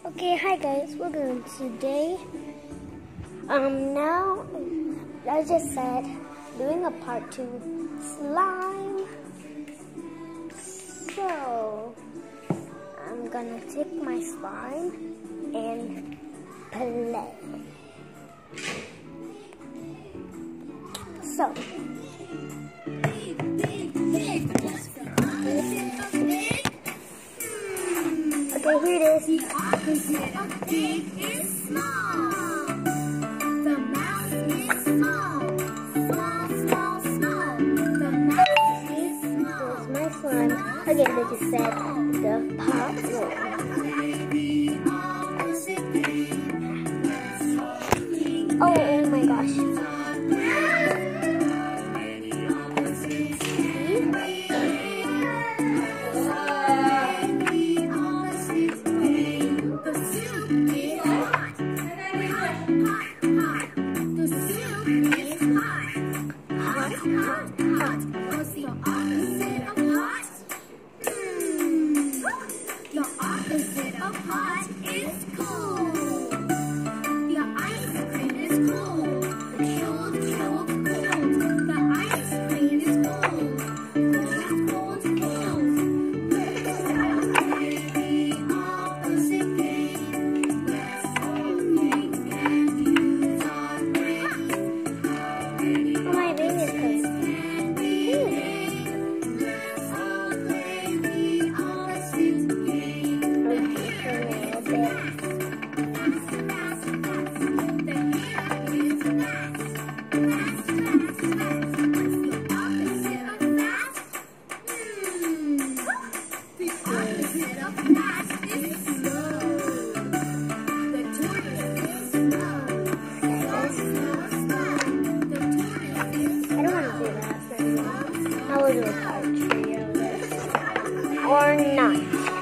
Okay, hi guys, we're going today. Now, I just said, doing a part 2 slime. So, I'm gonna take my slime and play. So, okay, here it is. The opposite of big is small. The mouse is small. Small, small, small. The mouse is small. Here's my slime. Again, they just said the part 1. Oh my gosh. Or not.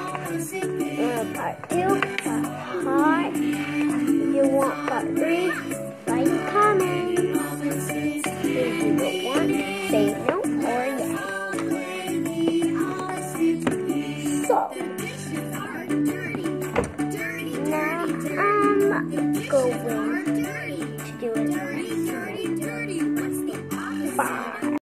Part 2, part. If you want part 3, write in comments. If you don't want, say no or yes. So, now I'm going to do it. Bye.